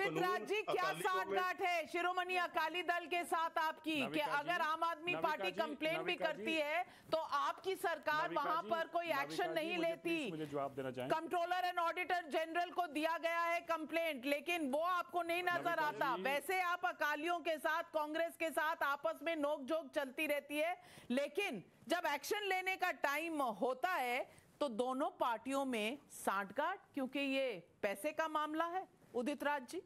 उदित राज जी, क्या साठगांठ है शिरोमणि अकाली दल के साथ आपकी कि अगर आम आदमी पार्टी कंप्लेन भी करती है तो आपकी सरकार वहां पर कोई एक्शन नहीं लेती? मुझे जवाब देना चाहें। कंट्रोलर एंड ऑडिटर जनरल को दिया गया है कंप्लेंट, लेकिन वो आपको नहीं नजर आता। वैसे आप अकालियों के साथ, कांग्रेस के साथ आपस में नोकझोंक चलती रहती है, लेकिन जब एक्शन लेने का टाइम होता है तो दोनों पार्टियों में साठगांठ, क्योंकि ये पैसे का मामला है। उदित राज जी,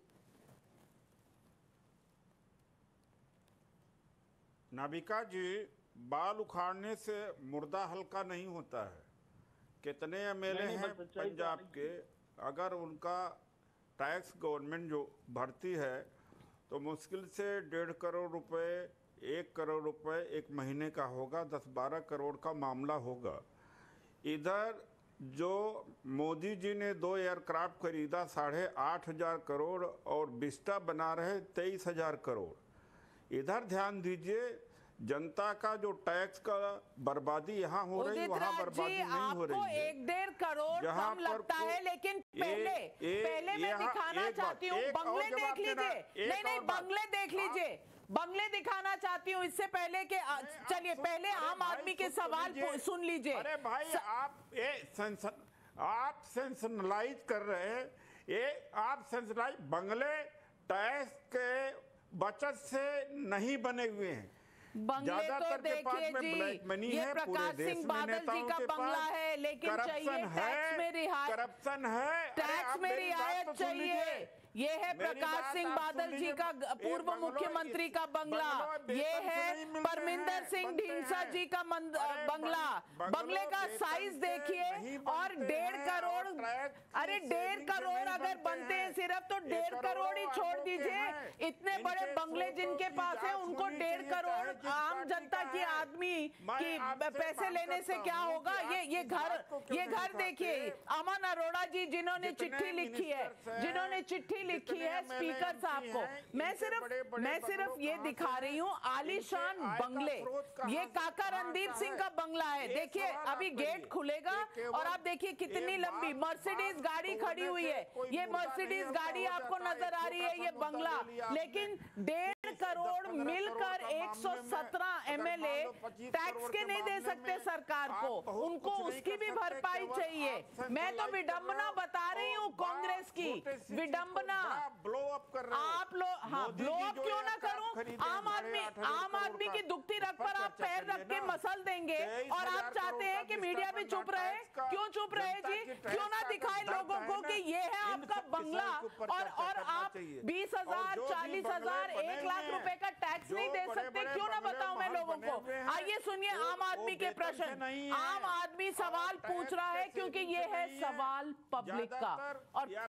नाविका जी, बाल उखाड़ने से मुर्दा हल्का नहीं होता है। कितने एमएलए हैं पंजाब के, अगर उनका टैक्स गवर्नमेंट जो भरती है तो मुश्किल से 1.5 करोड़ रुपए, 1 करोड़ रुपए एक महीने का होगा, 10-12 करोड़ का मामला होगा। इधर जो मोदी जी ने 2 एयरक्राफ्ट खरीदा 8,500 करोड़ और विस्टा बना रहे 23,000 करोड़। इधर ध्यान दीजिए, जनता का जो टैक्स का बर्बादी यहाँ हो रही, वहाँ बर्बादी नहीं हो रही है। 1-1.5 करोड़ कम लगता है, लेकिन पहले मैं दिखाना चाहती हूँ, बंगले देख लीजिए। नहीं, बंगले देख लीजिए, बंगले दिखाना चाहती हूँ इससे पहले कि चलिए पहले आम आदमी के सवाल सुन लीजिए। अरे भाई, आप सेंसनलाइज कर रहे हैं, ये आप सेंसनलाइज, बंगले टैक्स के बचत से नहीं बने हुए हैं। बंगले तो देखिए जी, ये प्रकाश सिंह बादल जी का बंगला है, लेकिन चाहिए टैक्स में रियायत, करप्शन है, टैक्स में रियायत चाहिए। ये है प्रकाश सिंह बादल जी का, पूर्व मुख्यमंत्री का बंगला। ये है परमिंदर सिंह ढींसा जी का बंगला। बंगले का साइज देखिए, और 1.5 करोड़, अरे 1.5 करोड़ अगर बनते हैं सिर्फ, तो 1.5 करोड़ ही छोड़ दीजिए। इतने बड़े बंगले जिनके पास है उनको 1.5 करोड़ आम जनता की आदमी की पैसे लेने से क्या होगा? ये घर देखिए, अमन अरोड़ा जी जिन्होंने चिट्ठी लिखी है स्पीकर साहब को। मैं सिर्फ ये दिखा रही हूँ आलीशान बंगले। ये काका रणदीप सिंह का बंगला है। देखिए अभी गेट खुलेगा और आप देखिए कितनी लंबी मर्सिडीज गाड़ी खड़ी हुई है। ये मर्सिडीज गाड़ी आपको नजर आ रही है, ये बंगला। लेकिन 1.5 करोड़ मिलकर 117 एमएलए टैक्स के नहीं दे सकते सरकार को, उनको उसकी भी भरपाई चाहिए। मैं तो विडंबना बता रही हूँ कांग्रेस की, विडंबना। ब्लो अप कर रहे हो आप लोग। हाँ, ब्लो अप क्यों ना करूं? आम आदमी की दुखती रग पर आप पैर रख के मसल देंगे, और आप चाहते हैं कि मीडिया भी चुप रहे। क्यों चुप रहे जी? क्यों ना दिखाए लोगों को कि ये है आपका बंगला, और आप 20,000, 40,000, 1 लाख रुपए का टैक्स नहीं दे सकते? क्यों ना बताऊं मैं लोगों को? आइए सुनिए आम आदमी के प्रश्न। आम आदमी सवाल पूछ रहा है क्योंकि ये है सवाल पब्लिक का, और